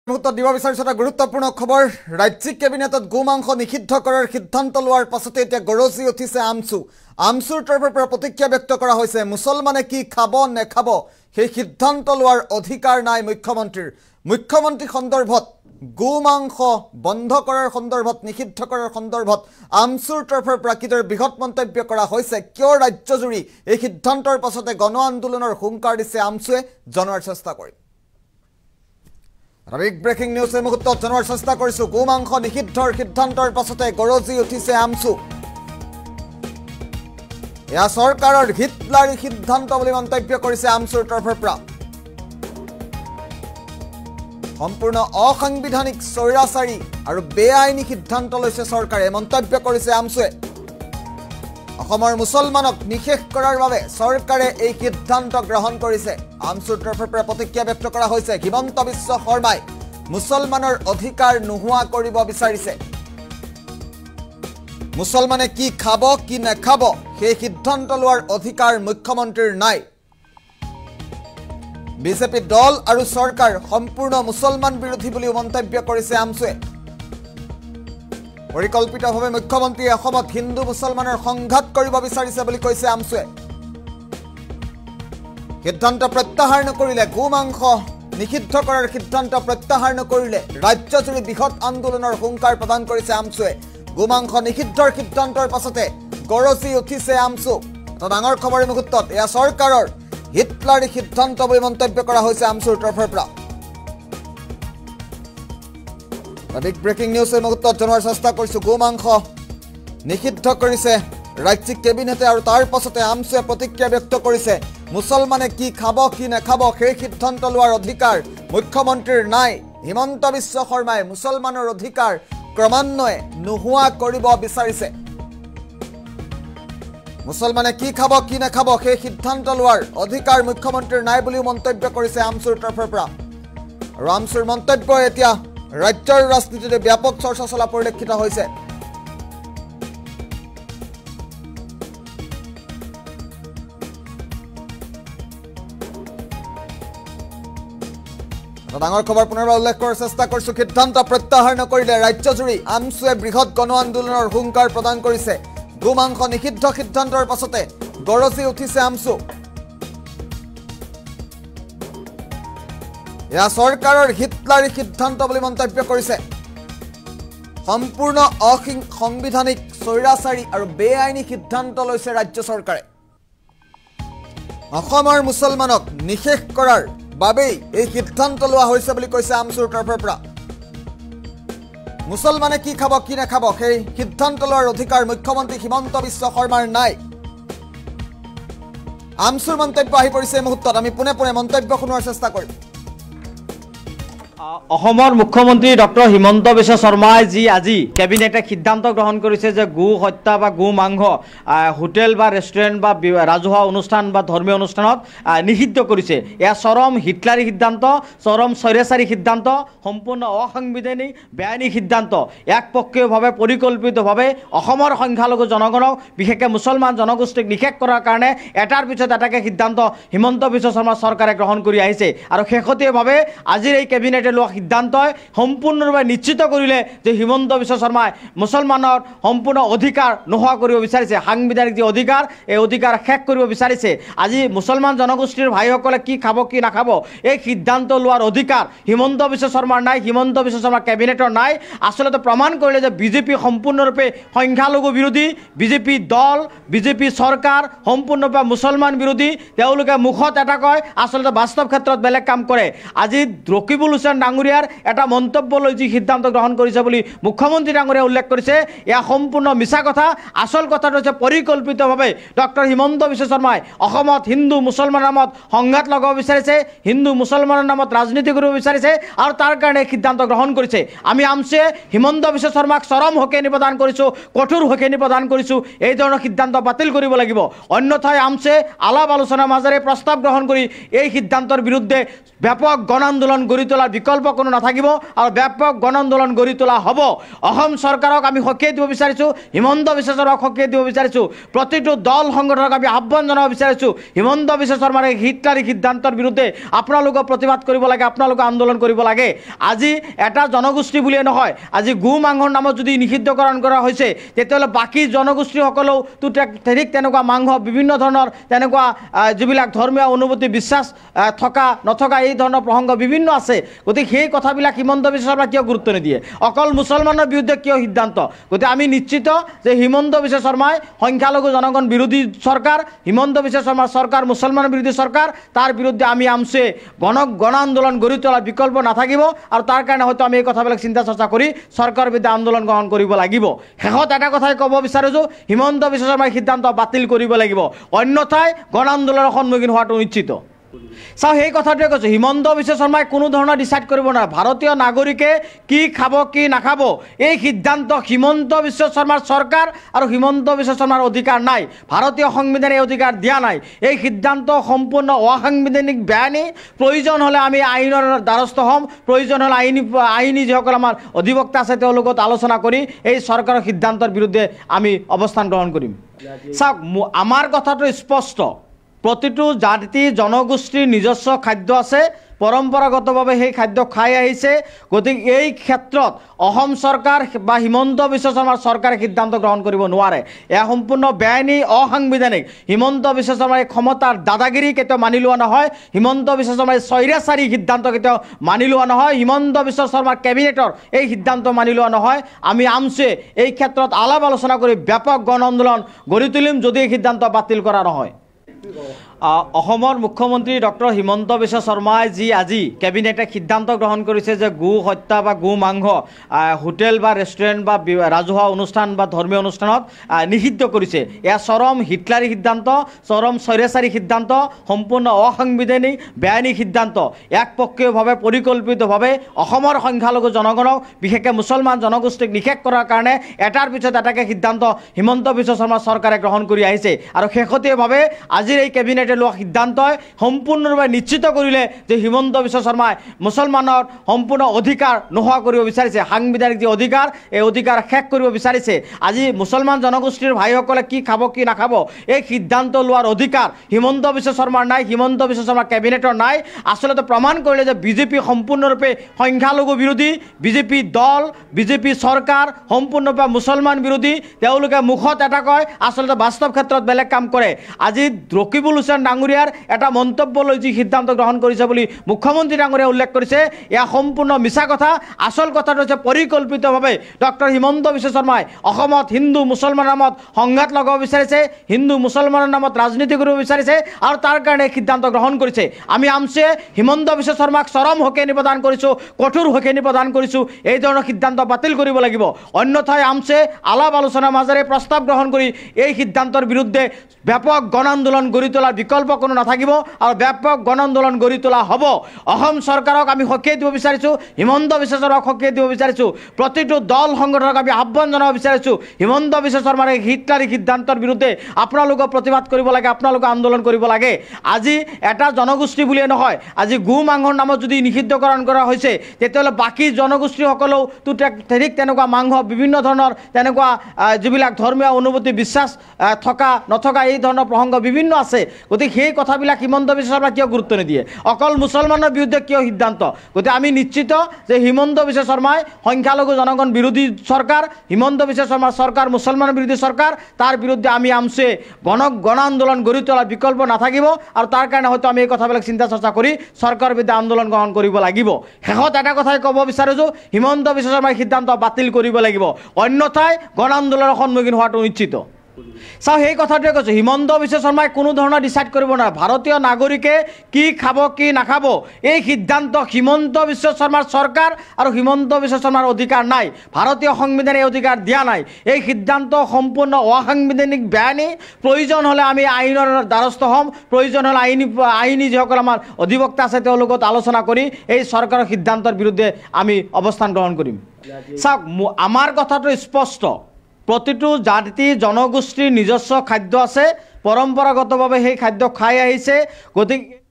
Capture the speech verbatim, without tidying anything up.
মুহূৰ্তত দিব বিচাৰিছো এটা গুৰুত্বপূৰ্ণ খবৰ ৰাজ্যিক কেবিনেটত গোমাংস নিষিদ্ধ কৰাৰ সিদ্ধান্ত লোৱাৰ পাছতে এতিয়া গৰজি উঠিছে আমছু আমছুৰ তৰফৰ পৰা প্ৰতিক্ৰিয়া ব্যক্ত কৰা হৈছে মুছলমানে কি খাব নেখাব সেই সিদ্ধান্ত লোৱাৰ অধিকাৰ নাই মুখ্যমন্ত্ৰীৰ মুখ্যমন্ত্ৰী সন্দৰ্ভত গোমাংস বন্ধ কৰাৰ সন্দৰ্ভত নিষিদ্ধ কৰাৰ সন্দৰ্ভত আমছুৰ তৰফৰ পৰা কিদৰ বৃহৎ মন্তব্য কৰা হৈছে কিয় ৰাজ্যজুৰি এই সিদ্ধান্তৰ পাছতে গণ আন্দোলনৰ হুংকাৰ দিছে আমছুৱে জনাৰ চেষ্টা কৰিম বিগ ব্ৰেকিং নিউজ এই মুহূৰ্তত জনাৰ চেষ্টা কৰিছো গোমাংস নিষিদ্ধৰ সিদ্ধান্তৰ পাছতে গৰজি উঠিছে আমছু এয়া চৰকাৰৰ হিটলাৰী সিদ্ধান্ত বুলি মন্তব্য কৰিছে আমছুৰ তৰফৰ পৰা সম্পূৰ্ণ অসাংবিধানিক স্বৈৰাচাৰী আৰু বেআইনী সিদ্ধান্ত লৈছে চৰকাৰে মন্তব্য কৰিছে আমছুৱে অসমৰ মুছলমানক নিষেধ কৰাৰ বাবে চৰকাৰে এই সিদ্ধান্ত গ্ৰহণ কৰিছে আমছুৰ তৰফৰ পৰা প্ৰতিক্ৰিয়া ব্যক্ত কৰা হৈছে হিমন্ত বিশ্ব শৰ্মাই মুছলমানৰ অধিকাৰ নোহোৱা কৰিব বিচাৰিছে মুছলমানে কি খাব কি নেখাব সেই সিদ্ধান্ত লোৱাৰ অধিকাৰ মুখ্যমন্ত্ৰীৰ নাই বিজেপি দল আৰু চৰকাৰ সম্পূৰ্ণ মুছলমান বিৰোধী বুলি মন্তব্য কৰিছে আমছুৱে পৰিকল্পিতভাৱে মুখ্যমন্ত্ৰীয়ে অসমত হিন্দু মুছলমানৰ সংঘাত কৰিব বিচাৰিছে বুলি কৈছে আমছুৱে সিদ্ধান্ত প্ৰত্যাহাৰ নকৰিলে গোমাংস নিষিদ্ধ কৰাৰ সিদ্ধান্ত প্ৰত্যাহাৰ নকৰিলে ৰাজ্যজুৰি বৃহৎ আন্দোলনৰ হুংকাৰ প্ৰদান কৰিছে আমছুৱে গোমাংস নিষিদ্ধৰ সিদ্ধান্তৰ পাছতে গৰজি উঠিছে আমছু এটা ডাঙৰ খবৰ এই মুহূৰ্তত এয়া চৰকাৰৰ হিটলাৰী সিদ্ধান্ত বুলি মন্তব্য কৰা হৈছে আমছুৰ তৰফৰ পৰা বিগ ব্ৰেকিং নিউজ এই মুহূৰ্তত জনাৰ চেষ্টা কৰিছো গোমাংস নিষিদ্ধ কৰিছে ৰাজ্যিক কেবিনেটে আৰু তাৰ পাছতে আমছুৱে প্ৰতিক্ৰিয়া ব্যক্ত কৰিছে মুছলমানে কি খাব কি নেখাব সেই সিদ্ধান্ত লোৱাৰ অধিকাৰ মুখ্যমন্ত্ৰীৰ নাই হিমন্ত বিশ্ব শৰ্মাই মুছলমানৰ অধিকাৰ ক্ৰমান্বয়ে নোহোৱা কৰিব বিচাৰিছে মুছলমানে কি খাব কি নেখাব সেই সিদ্ধান্ত লোৱাৰ অধিকাৰ মুখ্যমন্ত্ৰীৰ নাই বুলি মন্তব্য কৰিছে আমছুৰ তৰফৰ পৰা আৰু আমছুৰ মন্তব্য এতিয়া ৰাজ্যৰ ৰাজনীতিতে ব্যাপক চৰ্চা চলা পৰিলক্ষিত হৈছে ডাঙৰ খবৰ পুনৰবাৰ উল্লেখ কৰাৰ চেষ্টা কৰিছো সিদ্ধান্ত প্ৰত্যাহাৰ নকৰিলে ৰাজ্যজুৰি আমছুৱে বৃহৎ গণ আন্দোলনৰ হুংকাৰ প্ৰদান কৰিছে গোমাংস নিষিদ্ধ সিদ্ধান্তৰ পাছতে গৰজি উঠিছে আমছু এয়া চৰকাৰৰ হিটলাৰী সিদ্ধান্ত বুলি মন্তব্য কৰিছে সম্পূৰ্ণ অসাংবিধানিক স্বৈৰাচাৰী আৰু বেআইনী সিদ্ধান্ত লৈছে ৰাজ্য চৰকাৰে অসমৰ মুছলমানক নিষেধ কৰাৰ বাবেই এই সিদ্ধান্ত লোৱা হৈছে বুলি কৈছে আমছুৰ তৰফৰ পৰা মুছলমানে কি খাব কি নেখাব সেই সিদ্ধান্ত লোৱাৰ অধিকাৰ মুখ্যমন্ত্ৰী হিমন্ত বিশ্ব শৰ্মাৰ নাই আমছুৰ মন্তব্য আহি পৰিছে এই মুহূৰ্তত আমি পুনে পুনে মন্তব্য শুনোৱাৰ চেষ্টা কৰিম অসমৰ মুখ্যমন্ত্ৰী ডক্টৰ হিমন্ত বিশ্ব শৰ্মাই যি আজি কেবিনেটে সিদ্ধান্ত গ্ৰহণ কৰিছে যে গো হত্যা বা গো মাংস হোটেল বা ৰেষ্টুৰেণ্ট বা ৰাজহুৱা অনুষ্ঠান বা ধৰ্মীয় অনুষ্ঠানত নিষিদ্ধ কৰিছে এয়া চৰম হিটলাৰী সিদ্ধান্ত চৰম স্বৈৰাচাৰী সিদ্ধান্ত সম্পূৰ্ণ অসাংবিধানিক বেআইনী সিদ্ধান্ত একপক্ষীয়ভাৱে পৰিকল্পিতভাৱে অসমৰ সংখ্যালঘু জনগণক বিশেষকৈ মুছলমান জনগোষ্ঠীক নিষেধ কৰাৰ কাৰণে এটাৰ পিছত এটাকৈ সিদ্ধান্ত হিমন্ত বিশ্ব শৰ্মা চৰকাৰে গ্ৰহণ কৰি আহিছে আৰু শেহতীয়াভাৱে আজিৰ এই কেবিনেটে লোৱা সিদ্ধান্তই সম্পূৰ্ণৰূপে নিশ্চিত কৰিলে যে হিমন্ত বিশ্ব শৰ্মাই মুছলমানৰ সম্পূৰ্ণ অধিকাৰ নোহোৱা কৰিব বিচাৰিছে সাংবিধানিক যি অধিকাৰ এই অধিকাৰ শেষ কৰিব বিচাৰিছে আজি মুছলমান জনগোষ্ঠীৰ ভাইসকলে কি খাব কি নাখাব এই সিদ্ধান্ত লোৱাৰ অধিকাৰ হিমন্ত বিশ্ব শৰ্মাৰ নাই হিমন্ত বিশ্ব শৰ্মাৰ কেবিনেটৰ নাই আচলতে প্ৰমাণ কৰিলে যে বিজেপি সম্পূৰ্ণৰূপে সংখ্যালঘু বিৰোধী বিজেপি দল বিজেপি চৰকাৰ সম্পূৰ্ণৰূপে মুছলমান বিৰোধী তেওঁলোকে মুখত এটা কয় আচলতে বাস্তৱ ক্ষেত্ৰত বেলেগ কাম কৰে আজি ৰকিবুল হুছেইন ডাঙৰীয়াৰ এটা মন্তব্য লৈ যি সিদ্ধান্ত গ্ৰহণ কৰিছে বুলি মুখ্যমন্ত্ৰী ডাঙৰীয়াই উল্লেখ কৰিছে এয়া সম্পূৰ্ণ মিছা কথা আসল কথাটো হৈছে পৰিকল্পিতভাৱে ডক্টৰ হিমন্ত বিশ্ব শৰ্মাই অসমত হিন্দু মুছলমানৰ নামত সংঘাত লগাব বিচাৰিছে হিন্দু মুছলমানৰ নামত ৰাজনীতি কৰিব বিচাৰিছে আৰু তাৰ কাৰণে সিদ্ধান্ত গ্ৰহণ কৰিছে আমি আমছুৱে হিমন্ত বিশ্ব শৰ্মাক চৰম হকেনি প্ৰদান কৰিছোঁ কঠোৰ হকেনি প্ৰদান কৰিছোঁ এই ধৰণৰ সিদ্ধান্ত বাতিল কৰিব লাগিব অন্যথাই আমছুৱে আলাপ আলোচনাৰ মাজেৰে প্ৰস্তাৱ গ্ৰহণ কৰি এই সিদ্ধান্তৰ বিৰুদ্ধে ব্যাপক গণ আন্দোলন গঢ়ি তোলাৰ বিকল্প কোনো নাথাকিব আৰু ব্যাপক গণ আন্দোলন গঢ়ি তোলা হ'ব। অসম চৰকাৰক আমি সকীয়াই দিব বিচাৰিছোঁ, হিমন্ত বিশ্ব শৰ্মাক সকীয়াই দিব বিচাৰিছোঁ, প্ৰতিটো দল সংগঠনক আমি আহ্বান জনাব বিচাৰিছোঁ, হিমন্ত বিশ্ব শৰ্মাৰ এই হিটলাৰী সিদ্ধান্তৰ বিৰুদ্ধে আপোনালোকে প্ৰতিবাদ কৰিব লাগে, আপোনালোকে আন্দোলন কৰিব লাগে। আজি এটা জনগোষ্ঠী বুলিয়ে নহয়, আজি গো মাংসৰ নামত যদি নিষিদ্ধকৰণ কৰা হৈছে তেতিয়াহ'লে বাকী জনগোষ্ঠীসকলেও তো ঠিক তেনেকুৱা মাংস বিভিন্ন ধৰণৰ তেনেকুৱা যিবিলাক ধৰ্মীয় অনুভূতি বিশ্বাস থকা নথকা এই ধৰণৰ প্ৰসংগ বিভিন্ন আছে। গতিকে সেই কথাবিলাক হিমন্ত বিশ্ব শৰ্মা কিয় গুৰুত্ব নিদিয়ে, অকল মুছলমানৰ বিৰুদ্ধে কিয় সিদ্ধান্ত? গতিকে আমি নিশ্চিত যে হিমন্ত বিশ্ব শৰ্মাই সংখ্যালঘু জনগণ বিৰোধী চৰকাৰ, হিমন্ত বিশ্ব শৰ্মাৰ চৰকাৰ মুছলমান বিৰোধী চৰকাৰ, তাৰ বিৰুদ্ধে আমি আমছে গণ গণ আন্দোলন গঢ়ি তোলাৰ বিকল্প নাথাকিব আৰু তাৰ কাৰণে হয়তো আমি এই কথাবিলাক চিন্তা চৰ্চা কৰি চৰকাৰৰ বিৰুদ্ধে আন্দোলন গ্ৰহণ কৰিব লাগিব। শেষত এটা কথাই ক'ব বিচাৰিছোঁ, হিমন্ত বিশ্ব শৰ্মাৰ সিদ্ধান্ত বাতিল কৰিব লাগিব, অন্যথাই গণ আন্দোলনৰ সন্মুখীন হোৱাটো নিশ্চিত। চাওঁ সেই কথাটোৱে কৈছোঁ, হিমন্ত বিশ্ব শৰ্মাই কোনো ধৰণৰ ডিচাইড কৰিব নোৱাৰে ভাৰতীয় নাগৰিকে কি খাব কি নাখাব। এই সিদ্ধান্ত হিমন্ত বিশ্ব শৰ্মাৰ চৰকাৰ আৰু হিমন্ত বিশ্ব শৰ্মাৰ অধিকাৰ নাই, ভাৰতীয় সংবিধানে এই অধিকাৰ দিয়া নাই। এই সিদ্ধান্ত সম্পূৰ্ণ অসাংবিধানিক বেআইনী, প্ৰয়োজন হ'লে আমি আইনৰ দ্বাৰস্থ হ'ম, প্ৰয়োজন হ'লে আইনী আইনী যিসকল আমাৰ অধিবক্তা আছে তেওঁলোকত আলোচনা কৰি এই চৰকাৰৰ সিদ্ধান্তৰ বিৰুদ্ধে আমি অৱস্থান গ্ৰহণ কৰিম। চাওক, আমাৰ কথাটো স্পষ্ট, প্ৰতিটো জাতি জনগোষ্ঠীৰ নিজস্ব খাদ্য আছে, পৰম্পৰাগতভাৱে সেই খাদ্য খাই আহিছে। গতিকে এই ক্ষেত্ৰত অসম চৰকাৰ বা হিমন্ত বিশ্ব শৰ্মাৰ চৰকাৰে সিদ্ধান্ত গ্ৰহণ কৰিব নোৱাৰে, এয়া সম্পূৰ্ণ বেআইনী অসাংবিধানিক। হিমন্ত বিশ্ব শৰ্মাৰ এই ক্ষমতাৰ দাদাগিৰি কেতিয়াও মানি লোৱা নহয়, হিমন্ত বিশ্ব শৰ্মাৰ স্বৈৰাচাৰী সিদ্ধান্ত কেতিয়াও মানি লোৱা নহয়, হিমন্ত বিশ্ব শৰ্মাৰ কেবিনেটৰ এই সিদ্ধান্ত মানি লোৱা নহয়। আমি আমছে এই ক্ষেত্ৰত আলাপ আলোচনা কৰি ব্যাপক গণ আন্দোলন গঢ়ি তুলিম যদি এই সিদ্ধান্ত বাতিল কৰা নহয়। অসমৰ মুখ্যমন্ত্ৰী ডক্টৰ হিমন্ত বিশ্ব শৰ্মাই যি আজি কেবিনেটে সিদ্ধান্ত গ্ৰহণ কৰিছে যে গো হত্যা বা গো মাংস হোটেল বা ৰেষ্টুৰেণ্ট বা ৰাজহুৱা অনুষ্ঠান বা ধৰ্মীয় অনুষ্ঠানত নিষিদ্ধ কৰিছে, এয়া চৰম হিটলাৰী সিদ্ধান্ত, চৰম স্বৈৰাচাৰী সিদ্ধান্ত, সম্পূৰ্ণ অসাংবিধানিক বেআইনী সিদ্ধান্ত। একপক্ষীয়ভাৱে পৰিকল্পিতভাৱে অসমৰ সংখ্যালঘু জনগণক বিশেষকৈ মুছলমান জনগোষ্ঠীক নিষেধ কৰাৰ কাৰণে এটাৰ পিছত এটাকে সিদ্ধান্ত হিমন্ত বিশ্ব শৰ্মা চৰকাৰে গ্ৰহণ কৰি আহিছে। আৰু শেহতীয়াভাৱে আজিৰ এই কেবিনেটে লোৱা সিদ্ধান্তই সম্পূৰ্ণৰূপে নিশ্চিত কৰিলে যে হিমন্ত বিশ্ব শৰ্মাই মুছলমানৰ সম্পূৰ্ণ অধিকাৰ নোহোৱা কৰিব বিচাৰিছে, সাংবিধানিক যি অধিকাৰ এই অধিকাৰ শেষ কৰিব বিচাৰিছে। আজি মুছলমান জনগোষ্ঠীৰ ভাইসকলে কি খাব কি নাখাব এই সিদ্ধান্ত লোৱাৰ অধিকাৰ হিমন্ত বিশ্ব শৰ্মাৰ নাই, হিমন্ত বিশ্ব শৰ্মাৰ কেবিনেটৰ নাই। আচলতে প্ৰমাণ কৰিলে যে বিজেপি সম্পূৰ্ণৰূপে সংখ্যালঘু বিৰোধী, বিজেপি দল বিজেপি চৰকাৰ সম্পূৰ্ণৰূপে মুছলমান বিৰোধী। তেওঁলোকে মুখত এটা কয়, আচলতে বাস্তৱ ক্ষেত্ৰত বেলেগ কাম কৰে। আজি ৰকিবুল হুছেইন ডাঙৰীয়াৰ এটা মন্তব্য লৈ যি সিদ্ধান্ত গ্ৰহণ কৰিছে বুলি মুখ্যমন্ত্ৰী ডাঙৰীয়াই উল্লেখ কৰিছে, এয়া সম্পূৰ্ণ মিছা কথা। আচল কথাটো হৈছে পৰিকল্পিতভাৱে ডক্টৰ হিমন্ত বিশ্ব শৰ্মাই অসমত হিন্দু মুছলমানৰ নামত সংঘাত লগাব বিচাৰিছে, হিন্দু মুছলমানৰ নামত ৰাজনীতি কৰিব বিচাৰিছে আৰু তাৰ কাৰণে সিদ্ধান্ত গ্ৰহণ কৰিছে। আমি আমছে হিমন্ত বিশ্ব শৰ্মাক চৰম সকীয়নি প্ৰদান কৰিছোঁ, কঠোৰ সকীয়নি প্ৰদান কৰিছোঁ, এই ধৰণৰ সিদ্ধান্ত বাতিল কৰিব লাগিব। অন্যথাই আমছে আলাপ আলোচনাৰ মাজেৰে প্ৰস্তাৱ গ্ৰহণ কৰি এই সিদ্ধান্তৰ বিৰুদ্ধে ব্যাপক গণ আন্দোলন গঢ়ি তোলাৰ বিকল্প কোনো নাথাকিব আৰু ব্যাপক গণ আন্দোলন গঢ়ি তোলা হ'ব। অসম চৰকাৰক আমি সকীয়াই দিব বিচাৰিছোঁ, হিমন্ত বিশ্ব শৰ্মাক সকীয়াই দিব বিচাৰিছোঁ, প্ৰতিটো দল সংগঠনক আমি আহ্বান জনাব বিচাৰিছোঁ, হিমন্ত বিশ্ব শৰ্মাৰ এই হিটলাৰী সিদ্ধান্তৰ বিৰুদ্ধে আপোনালোকে প্ৰতিবাদ কৰিব লাগে, আপোনালোকে আন্দোলন কৰিব লাগে। আজি এটা জনগোষ্ঠী বুলিয়ে নহয়, আজি গো মাংসৰ নামত যদি নিষিদ্ধকৰণ কৰা হৈছে তেতিয়াহ'লে বাকী জনগোষ্ঠীসকলেও তো ঠিক তেনেকুৱা মাংস বিভিন্ন ধৰণৰ তেনেকুৱা যিবিলাক ধৰ্মীয় অনুভূতি বিশ্বাস থকা নথকা এই ধৰণৰ প্ৰসংগ বিভিন্ন আছে। গতিকে সেই কথাবিলাক হিমন্ত বিশ্ব শৰ্মা কিয় গুৰুত্ব নিদিয়ে, অকল মুছলমানৰ বিৰুদ্ধে কিয় সিদ্ধান্ত? গতিকে আমি নিশ্চিত যে হিমন্ত বিশ্ব শৰ্মাই সংখ্যালঘু জনগণ বিৰোধী চৰকাৰ, হিমন্ত বিশ্ব শৰ্মাৰ চৰকাৰ মুছলমান বিৰোধী চৰকাৰ, তাৰ বিৰুদ্ধে আমি আমছে গণ গণ আন্দোলন গঢ়ি তোলাৰ বিকল্প নাথাকিব আৰু তাৰ কাৰণে হয়তো আমি এই কথাবিলাক চিন্তা চৰ্চা কৰি চৰকাৰৰ বিৰুদ্ধে আন্দোলন গ্ৰহণ কৰিব লাগিব। শেষত এটা কথাই ক'ব বিচাৰিছোঁ, হিমন্ত বিশ্ব শৰ্মাৰ সিদ্ধান্ত বাতিল কৰিব লাগিব, অন্যথাই গণ আন্দোলনৰ সন্মুখীন হোৱাটো নিশ্চিত। চাওঁ সেই কথাটোৱে কৈছোঁ, হিমন্ত বিশ্ব শৰ্মাই কোনো ধৰণৰ ডিচাইড কৰিব নোৱাৰে ভাৰতীয় নাগৰিকে কি খাব কি নাখাব। এই সিদ্ধান্ত হিমন্ত বিশ্ব শৰ্মাৰ চৰকাৰ আৰু হিমন্ত বিশ্ব শৰ্মাৰ অধিকাৰ নাই, ভাৰতীয় সংবিধানে এই অধিকাৰ দিয়া নাই। এই সিদ্ধান্ত সম্পূৰ্ণ অসাংবিধানিক বেআইনী, প্ৰয়োজন হ'লে আমি আইনৰ দ্বাৰস্থ হ'ম, প্ৰয়োজন হ'লে আইনী আইনী যিসকল আমাৰ অধিবক্তা আছে তেওঁলোকত আলোচনা কৰি এই চৰকাৰৰ সিদ্ধান্তৰ বিৰুদ্ধে আমি অৱস্থান গ্ৰহণ কৰিম। চাওক, আমাৰ কথাটো স্পষ্ট, প্ৰতিটো জাতি জনগোষ্ঠীৰ নিজস্ব খাদ্য আছে, পৰম্পৰাগতভাৱে সেই খাদ্য খাই আহিছে। গতিকে